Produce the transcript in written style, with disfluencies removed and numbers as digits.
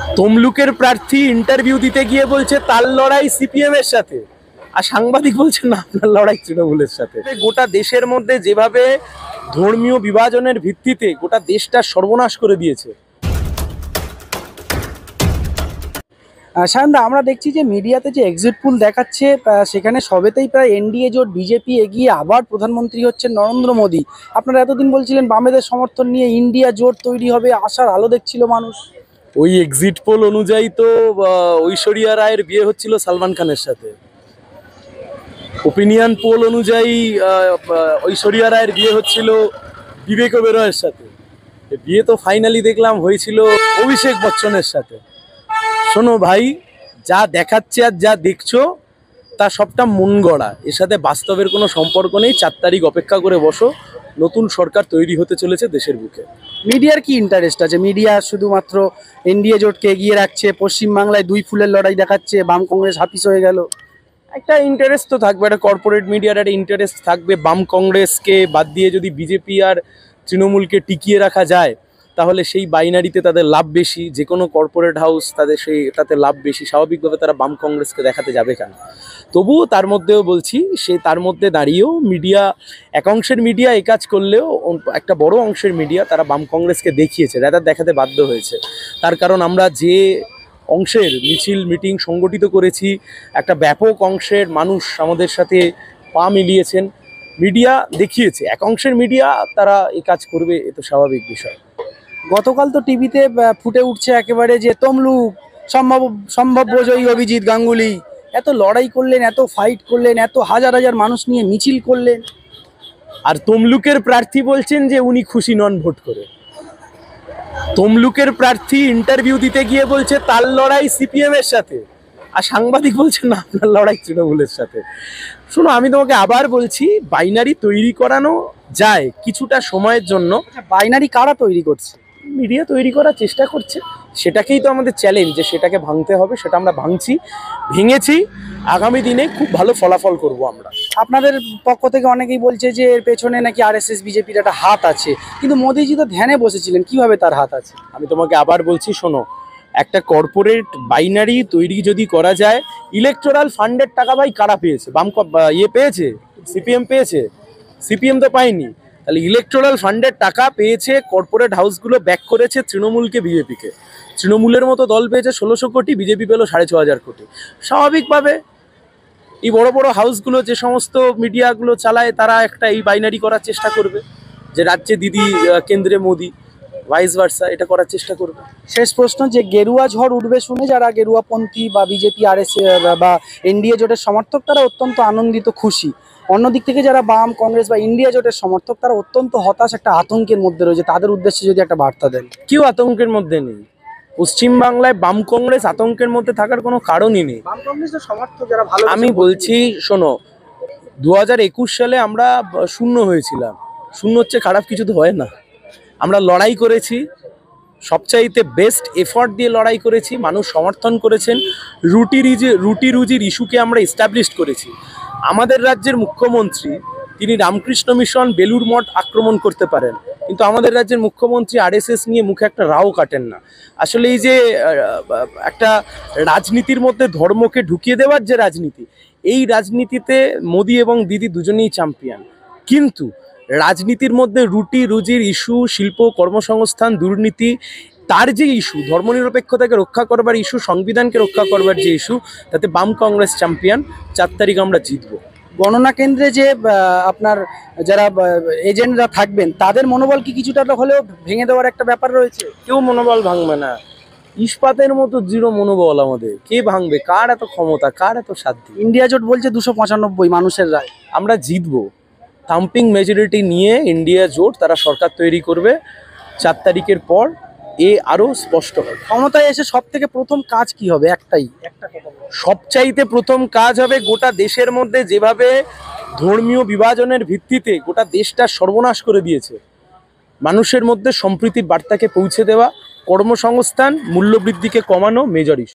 তমলুকের প্রার্থী ইন্টারভিউ দিতে গিয়ে বলছে তার লড়াই সিপিএম এর সাথে, আর সাংবাদিক বলছে না আপনার লড়াই তৃণমূলের সাথে। গোটা দেশের মধ্যে যেভাবে ধর্মীয় বিভাজনের ভিত্তিতে গোটা দেশটা সর্বনাশ করে দিয়েছে। সায়নদা, আমরা দেখছি যে মিডিয়াতে যে এক্সিট পোল দেখাচ্ছে সেখানে সবেতেই প্রায় এনডিএ জোট, বিজেপি এগিয়ে, আবার প্রধানমন্ত্রী হচ্ছেন নরেন্দ্র মোদী। আপনারা এতদিন বলছিলেন বামেদের সমর্থন নিয়ে ইন্ডিয়া জোট তৈরি হবে, আশার আলো দেখছিল মানুষ। ওই এক্সিট পোল অনুযায়ী তো ঐশ্বরিয়া রায়ের বিয়ে হচ্ছিল সালমান খানের সাথে। ওপিনিয়ন পোল অনুযায়ী ঐশ্বরিয়া রায়ের বিয়ে হচ্ছিল বিবেক ওবেরয়ের সাথে। বিয়ে তো ফাইনালি দেখলাম হয়েছিল অভিষেক বচ্চনের সাথে। শোনো ভাই, যা দেখাচ্ছে আর যা দেখছো তা সবটা মন গড়া, এর সাথে বাস্তবের কোনো সম্পর্ক নেই। 4 তারিখ অপেক্ষা করে বসো, নতুন সরকার তৈরি হতে চলেছে দেশের বুকে। মিডিয়ার কি ইন্টারেস্ট আছে? মিডিয়া শুধুমাত্র এনডিএ জোটকে এগিয়ে রাখছে, পশ্চিমবাংলায় 2 ফুলের লড়াই দেখাচ্ছে, বাম কংগ্রেস হাফিস হয়ে গেল। একটা ইন্টারেস্ট তো থাকবে, একটা কর্পোরেট মিডিয়ার একটা ইন্টারেস্ট থাকবে। বাম কংগ্রেসকে বাদ দিয়ে যদি বিজেপি আর তৃণমূলকে টিকিয়ে রাখা যায় তাহলে সেই বাইনারিতে তাদের লাভ বেশি। যে কোনো কর্পোরেট হাউস তাতে লাভ বেশি, স্বাভাবিকভাবে তারা বাম কংগ্রেসকে দেখাতে যাবে কেন? তবুও তার মধ্যেও বলছি, তার মধ্যে দাঁড়িয়েও মিডিয়া, এক অংশের মিডিয়া এই কাজ করলেও একটা বড় অংশের মিডিয়া তারা বাম কংগ্রেসকে দেখিয়েছে, রাদার দেখাতে বাধ্য হয়েছে। তার কারণ আমরা যে অংশের মিছিল মিটিং সংগঠিত করেছি, একটা ব্যাপক অংশের মানুষ আমাদের সাথে পা মিলিয়েছেন, মিডিয়া দেখিয়েছে। এক অংশের মিডিয়া তারা এই কাজ করবে, এ তো স্বাভাবিক বিষয়। গতকাল তো টিভিতে ফুটে উঠছে একেবারে যে তমলুক সম্ভব জয়ী অভিজিৎ গাঙ্গুলি। এত লড়াই করলেন, এত ফাইট করলেন, এত হাজার হাজার মানুষ নিয়ে মিছিল করলেন, আর তমলুকের প্রার্থী বলছেন যে উনি খুশি নন ভোট করে। তমলুকের প্রার্থী ইন্টারভিউ দিতে গিয়ে বলছে তার লড়াই সিপিএম এর সাথে, আর সাংবাদিক বলছে না আপনার লড়াই তৃণমূলের সাথে। শোনো, আমি তোমাকে আবার বলছি, বাইনারি তৈরি করানো যায় কিছুটা সময়ের জন্য। বাইনারি কারা তৈরি করছে? মিডিয়া তৈরি করার চেষ্টা করছে, সেটাকেই তো আমাদের চ্যালেঞ্জ, যে সেটাকে ভাঙতে হবে। সেটা আমরা ভেঙেছি। আগামী দিনে খুব ভালো ফলাফল করব আমরা। আপনাদের পক্ষ থেকে অনেকেই বলছে যে এর পেছনে নাকি আরএসএস বিজেপির একটা হাত আছে, কিন্তু মোদিজি তো ধ্যানে বসেছিলেন, কিভাবে তার হাত আছে? আমি তোমাকে আবার বলছি, শোনো, একটা কর্পোরেট বাইনারি তৈরি যদি করা যায়, ইলেকটোরাল ফান্ডের টাকা ভাই কারা পেয়েছে? পেয়েছে, সিপিএম পেয়েছে? সিপিএম তো পায়নি। তাহলে ইলেকটোরাল ফান্ডের টাকা পেয়েছে কর্পোরেট হাউসগুলো, ব্যাক করেছে তৃণমূলকে, বিজেপিকে। তৃণমূলের মতো দল পেয়েছে 1600 কোটি, বিজেপি পেল 6500 কোটি। স্বাভাবিকভাবে এই বড় বড় হাউসগুলো, যে সমস্ত মিডিয়াগুলো চালায়, তারা একটা এই বাইনারি করার চেষ্টা করবে যে রাজ্যে দিদি, কেন্দ্রে মোদি, ভাইস ভার্সা, এটা করার চেষ্টা করবে। শেষ প্রশ্ন, যে গেরুয়া ঝড় উঠবে শুনে যারা গেরুয়াপন্থী বা বিজেপি আরএসএস বা এনডিএ জোটের সমর্থক, তারা অত্যন্ত আনন্দিত, খুশি। অন্যদিক থেকে যারা বাম কংগ্রেস বা ইন্ডিয়া জোটের সমর্থক, তারা অত্যন্ত হতাশ, একটা আতঙ্কের মধ্যে রয়েছে। তাদের উদ্দেশ্যে যদি একটা বার্তা দেন। কেউ আতঙ্কের মধ্যে নেই। পশ্চিমবাংলায় বাম কংগ্রেস আতঙ্কের মধ্যে থাকার কোনো কারণই নেই। বাম কংগ্রেসের সমর্থক যারা ভালো, আমি বলছি, শোনো, 2021 সালে আমরা শূন্য হয়েছিলাম। শূন্য হচ্ছে খারাপ কিছু তো হয় না। আমরা লড়াই করেছি, সবচাইতে বেস্ট এফর্ট দিয়ে লড়াই করেছি, মানুষ সমর্থন করেছেন। রুটি রুজির ইস্যুকে আমরা এস্টাবলিশ করেছি। আমাদের রাজ্যের মুখ্যমন্ত্রী, তিনি রামকৃষ্ণ মিশন, বেলুর মঠ আক্রমণ করতে পারেন, কিন্তু আমাদের রাজ্যের মুখ্যমন্ত্রী আরএসএস নিয়ে মুখে একটা রাও কাটেন না। আসলে এই যে একটা রাজনীতির মধ্যে ধর্মকে ঢুকিয়ে দেওয়ার যে রাজনীতি, এই রাজনীতিতে মোদি এবং দিদি দুজনেই চ্যাম্পিয়ন। কিন্তু রাজনীতির মধ্যে রুটি রুজির ইস্যু, শিল্প কর্মসংস্থান, দুর্নীতি, তার যে ইস্যু, ধর্মনিরপেক্ষতাকে রক্ষা করবার ইস্যু, সংবিধানকে রক্ষা করবার যে ইস্যু, তাতে বাম কংগ্রেস চ্যাম্পিয়ন। 4 তারিখ আমরা জিতবো। গণনা কেন্দ্রে যে আপনার যারা এজেন্টরা থাকবেন, তাদের মনোবল কি কিছুটা হলেও ভেঙে দেওয়ার একটা ব্যাপার রয়েছে? কেউ মনোবল ভাঙবে না। ইস্পাতের মতো দৃঢ় মনোবল আমাদের। কে ভাঙবে? কার এত ক্ষমতা, কার এত সাধ্য? ইন্ডিয়া জোট বলছে 295 মানুষের রায়। আমরা জিতবো। থাম্পিং মেজরিটি নিয়ে ইন্ডিয়া জোট তারা সরকার তৈরি করবে। 4 তারিখের পর আরো স্পষ্ট হবে। ক্ষমতায় এসে সব থেকে প্রথম কাজ কি হবে? একটা কথা, সবচাইতে প্রথম কাজ হবে, গোটা দেশের মধ্যে যেভাবে ধর্মীয় বিভাজনের ভিত্তিতে গোটা দেশটা সর্বনাশ করে দিয়েছে, মানুষের মধ্যে সম্প্রীতির বার্তাকে পৌঁছে দেওয়া, কর্মসংস্থান, মূল্যবৃদ্ধিকে কমানো মেজর ইস্যু।